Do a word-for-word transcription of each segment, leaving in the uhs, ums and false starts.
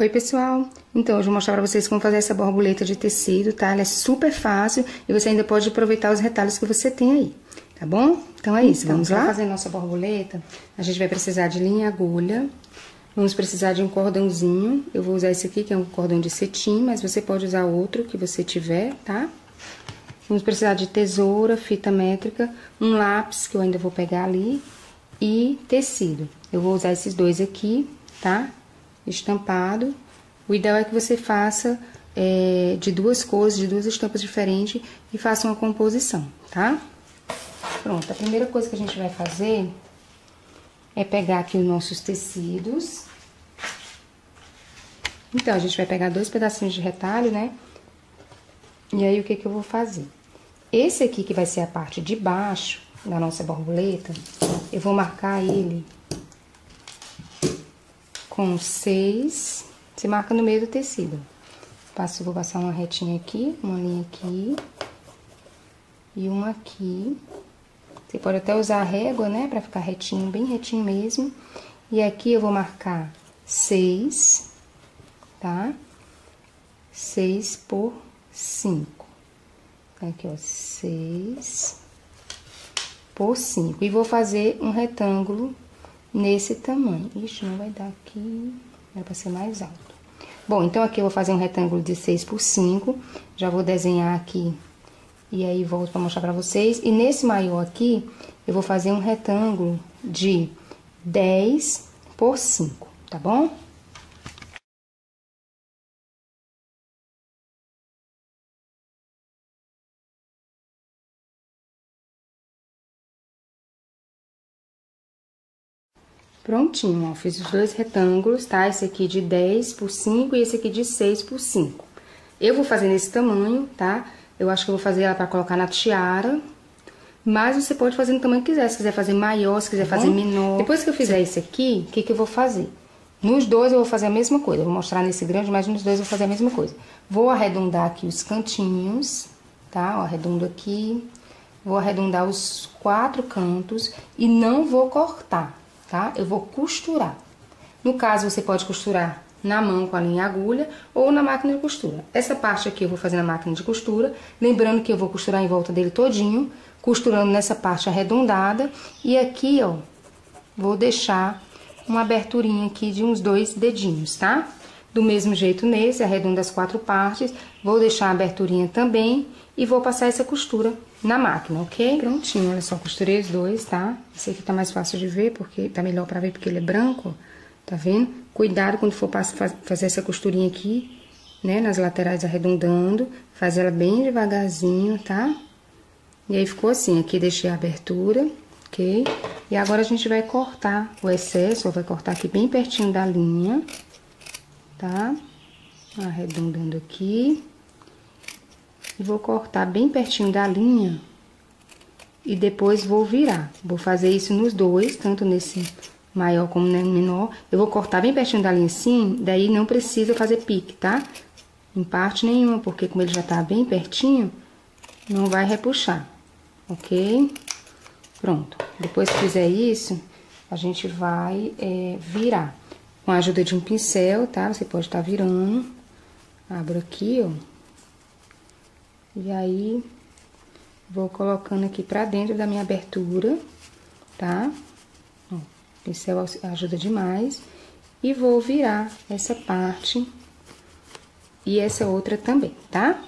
Oi pessoal, então hoje eu vou mostrar pra vocês como fazer essa borboleta de tecido, tá? Ela é super fácil e você ainda pode aproveitar os retalhos que você tem aí, tá bom? Então é isso, então, vamos lá? Pra fazer nossa borboleta, a gente vai precisar de linha e agulha, vamos precisar de um cordãozinho, eu vou usar esse aqui que é um cordão de cetim, mas você pode usar outro que você tiver, tá? Vamos precisar de tesoura, fita métrica, um lápis que eu ainda vou pegar ali e tecido. Eu vou usar esses dois aqui, tá? Estampado. O ideal é que você faça é, de duas cores, de duas estampas diferentes e faça uma composição, tá? Pronto, a primeira coisa que a gente vai fazer é pegar aqui os nossos tecidos. Então, a gente vai pegar dois pedacinhos de retalho, né? E aí, o que que eu vou fazer? Esse aqui, que vai ser a parte de baixo da nossa borboleta, eu vou marcar ele com seis, você marca no meio do tecido. Passo, vou passar uma retinha aqui, uma linha aqui e uma aqui. Você pode até usar a régua, né, pra ficar retinho, bem retinho mesmo. E aqui eu vou marcar seis, tá? Seis por cinco. Aqui, ó, seis por cinco. E vou fazer um retângulo nesse tamanho. Ixi, não vai dar aqui, é pra ser mais alto. Bom, então aqui eu vou fazer um retângulo de seis por cinco, já vou desenhar aqui, e aí volto pra mostrar pra vocês. E nesse maior aqui, eu vou fazer um retângulo de dez por cinco, tá bom? Prontinho, ó, fiz os dois retângulos, tá? Esse aqui de dez por cinco e esse aqui de seis por cinco. Eu vou fazer nesse tamanho, tá? Eu acho que eu vou fazer ela pra colocar na tiara, mas você pode fazer no tamanho que quiser. Se quiser fazer maior, se quiser fazer menor. Depois que eu fizer esse aqui, o que que eu vou fazer? Nos dois eu vou fazer a mesma coisa. Eu vou mostrar nesse grande, mas nos dois eu vou fazer a mesma coisa. Vou arredondar aqui os cantinhos, tá? Ó, arredondo aqui. Vou arredondar os quatro cantos e não vou cortar, tá? Eu vou costurar. No caso, você pode costurar na mão com a linha e agulha ou na máquina de costura. Essa parte aqui eu vou fazer na máquina de costura, lembrando que eu vou costurar em volta dele todinho, costurando nessa parte arredondada. E aqui, ó, vou deixar uma aberturinha aqui de uns dois dedinhos, tá? Do mesmo jeito nesse, arredondo as quatro partes, vou deixar a aberturinha também e vou passar essa costura na máquina, ok? Prontinho, olha só, costurei os dois, tá? Esse aqui tá mais fácil de ver, porque tá melhor pra ver porque ele é branco, tá vendo? Cuidado quando for fazer essa costurinha aqui, né, nas laterais arredondando, faz ela bem devagarzinho, tá? E aí ficou assim, aqui deixei a abertura, ok? E agora a gente vai cortar o excesso, ó, vai cortar aqui bem pertinho da linha, tá? Arredondando aqui. E vou cortar bem pertinho da linha e depois vou virar. Vou fazer isso nos dois, tanto nesse maior como no menor. Eu vou cortar bem pertinho da linha assim, daí não precisa fazer pique, tá? Em parte nenhuma, porque como ele já tá bem pertinho, não vai repuxar, ok? Pronto. Depois que fizer isso, a gente vai é, virar. Com a ajuda de um pincel, tá? Você pode estar virando. Abro aqui, ó. E aí, vou colocando aqui pra dentro da minha abertura, tá? Ó, o pincel ajuda demais. E vou virar essa parte e essa outra também, tá?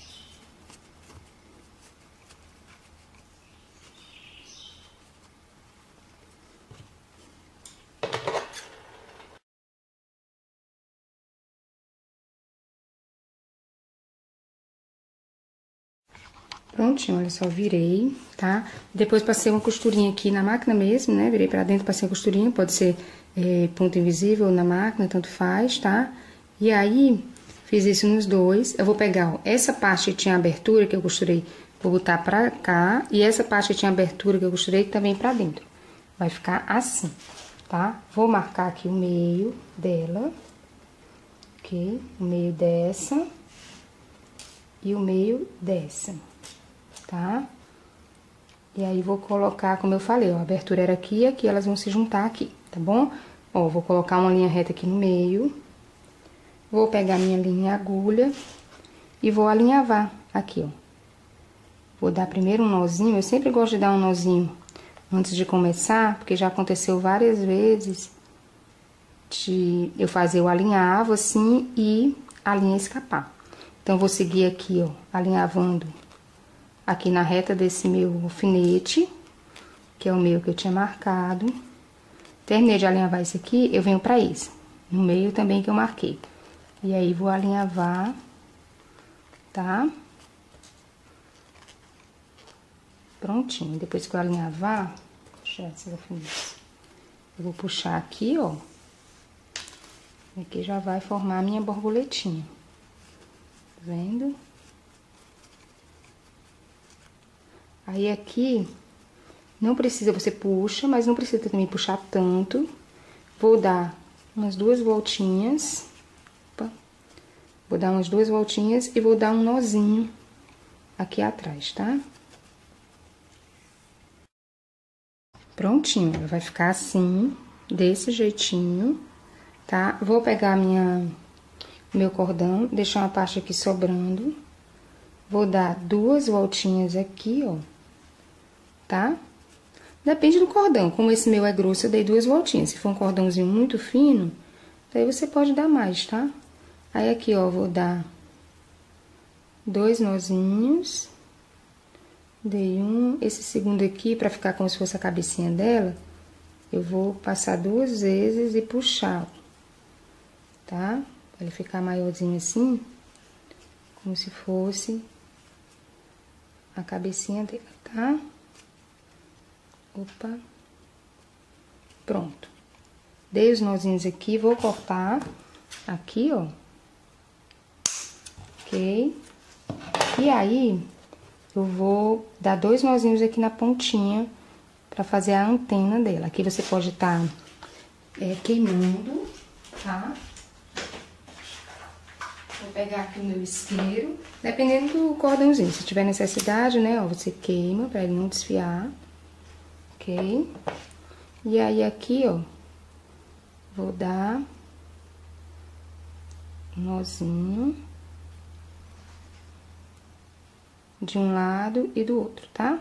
Prontinho, olha só, virei, tá? Depois passei uma costurinha aqui na máquina mesmo, né? Virei pra dentro, passei a costurinha, pode ser é, ponto invisível ou na máquina, tanto faz, tá? E aí, fiz isso nos dois. Eu vou pegar, ó, essa parte que tinha abertura, que eu costurei, vou botar pra cá. E essa parte que tinha abertura, que eu costurei, também pra dentro. Vai ficar assim, tá? Vou marcar aqui o meio dela, ok? O meio dessa e o meio dessa. Tá? E aí, vou colocar, como eu falei, ó, a abertura era aqui e aqui, elas vão se juntar aqui, tá bom? Ó, vou colocar uma linha reta aqui no meio. Vou pegar minha linha e agulha e vou alinhavar aqui, ó. Vou dar primeiro um nozinho, eu sempre gosto de dar um nozinho antes de começar, porque já aconteceu várias vezes de eu fazer o alinhavo assim e a linha escapar. Então, vou seguir aqui, ó, alinhavando aqui na reta desse meu alfinete, que é o meu que eu tinha marcado. Terminei de alinhavar esse aqui, eu venho pra esse, no meio também que eu marquei. E aí, vou alinhavar, tá? Prontinho. Depois que eu alinhavar, puxar esses alfinetes. Eu vou puxar aqui, ó. Aqui já vai formar a minha borboletinha. Tá vendo? Aí, aqui, não precisa, você puxa, mas não precisa também puxar tanto. Vou dar umas duas voltinhas. Opa. Vou dar umas duas voltinhas e vou dar um nozinho aqui atrás, tá? Prontinho, vai ficar assim, desse jeitinho, tá? Vou pegar minha, meu cordão, deixar uma parte aqui sobrando. Vou dar duas voltinhas aqui, ó, tá? Depende do cordão, como esse meu é grosso, eu dei duas voltinhas. Se for um cordãozinho muito fino, daí você pode dar mais, tá? Aí, aqui, ó, vou dar dois nozinhos. Dei um, esse segundo aqui, pra ficar como se fosse a cabecinha dela, eu vou passar duas vezes e puxar, tá? Pra ele ficar maiorzinho assim, como se fosse a cabecinha dela, tá? Opa. Pronto. Dei os nozinhos aqui, vou cortar aqui, ó. Ok? E aí, eu vou dar dois nozinhos aqui na pontinha pra fazer a antena dela. Aqui você pode estar é, queimando, tá? Vou pegar aqui o meu isqueiro, dependendo do cordãozinho. Se tiver necessidade, né, ó, você queima pra ele não desfiar, ok? E aí, aqui, ó, vou dar um nozinho de um lado e do outro, tá?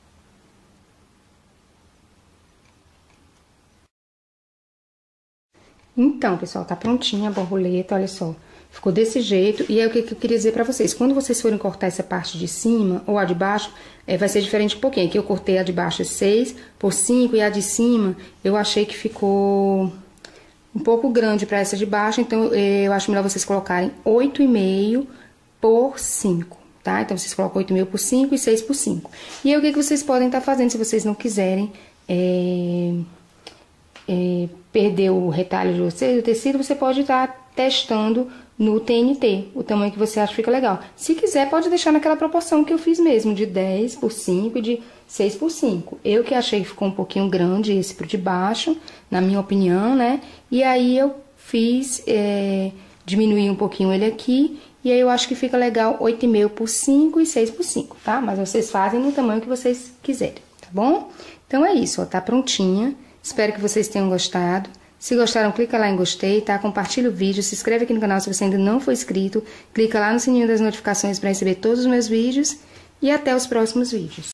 Então, pessoal, tá prontinha a borboleta, olha só. Ficou desse jeito. E aí, o que, que eu queria dizer pra vocês? Quando vocês forem cortar essa parte de cima ou a de baixo, é, vai ser diferente um pouquinho. Aqui eu cortei a de baixo seis por cinco e a de cima eu achei que ficou um pouco grande pra essa de baixo. Então, eu acho melhor vocês colocarem oito e meio por cinco. Tá? Então, vocês colocam oito e meio por cinco e seis por cinco. E aí, o que, que vocês podem estar fazendo se vocês não quiserem é, é, perder o retalho de vocês, o tecido, você pode estar testando no T N T, o tamanho que você acha que fica legal. Se quiser, pode deixar naquela proporção que eu fiz mesmo, de dez por cinco e de seis por cinco. Eu que achei que ficou um pouquinho grande esse pro de baixo, na minha opinião, né? E aí, eu fiz, é, diminuir um pouquinho ele aqui. E aí, eu acho que fica legal oito e meio por cinco e seis por cinco, tá? Mas vocês fazem no tamanho que vocês quiserem, tá bom? Então, é isso, ó, tá prontinha. Espero que vocês tenham gostado. Se gostaram, clica lá em gostei, tá? Compartilha o vídeo, se inscreve aqui no canal se você ainda não for inscrito. Clica lá no sininho das notificações para receber todos os meus vídeos. E até os próximos vídeos.